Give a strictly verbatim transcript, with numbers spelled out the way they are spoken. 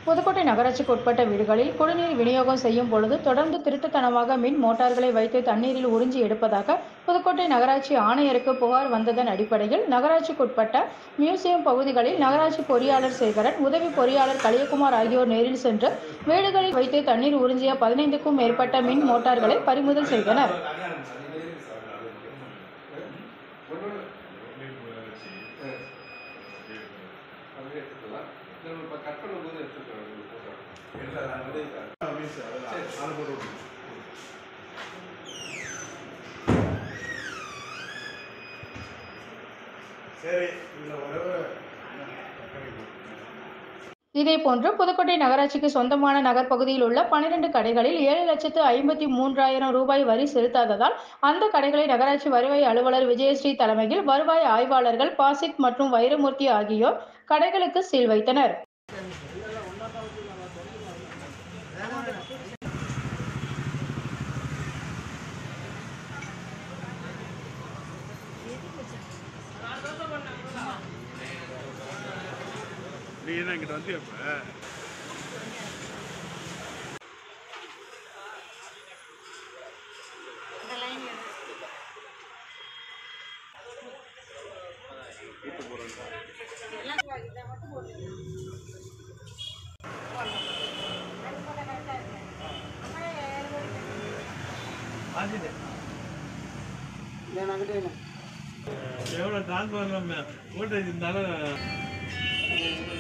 புதுக்கோட்டை நகராட்சிக்கு உட்பட்ட வீடுகளில் குடிநீர் விநியோகம் செய்யும் பொழுது தொடர்ந்து திருட்டுத்தனமாக மின் மோட்டார்களை வைத்து தண்ணீரில் உறிஞ்சி எடுப்பதாக புதுக்கோட்டை நகராட்சி ஆணையருக்கு புகார் வந்ததன் அடிப்படையில் நகராட்சிக்குட்பட்ட மியூசியம் பகுதிகளில் நகராட்சி பொறியாளர் சேகரன், உதவி பொறியாளர் கலியகுமார் ஆகியோர் நேரில் சென்று வீடுகளில் வைத்து தண்ணீர் உறிஞ்சிய பதினைந்துக்கும் மேற்பட்ட மின் மோட்டார்களை பறிமுதல் செய்தனர். இதேபோன்று புதுக்கோட்டை நகராட்சிக்கு சொந்தமான நகர் பகுதியில் உள்ள பனிரெண்டு கடைகளில் ஏழு லட்சத்து ஐம்பத்தி மூன்றாயிரம் ரூபாய் வரி செலுத்தாததால் அந்த கடைகளை நகராட்சி வருவாய் அலுவலர் விஜயஸ்ரீ தலைமையில் வருவாய் ஆய்வாளர்கள் பாசித் மற்றும் வைரமூர்த்தி ஆகியோர் கடைகளுக்கு சீல் வைத்தனர். நீ என்ன இங்கிட்ட வந்து எப்ப எவ்வளோ டிரான்ஸ்ஃபார்மர் வோல்டேஜ் இருந்தாலும்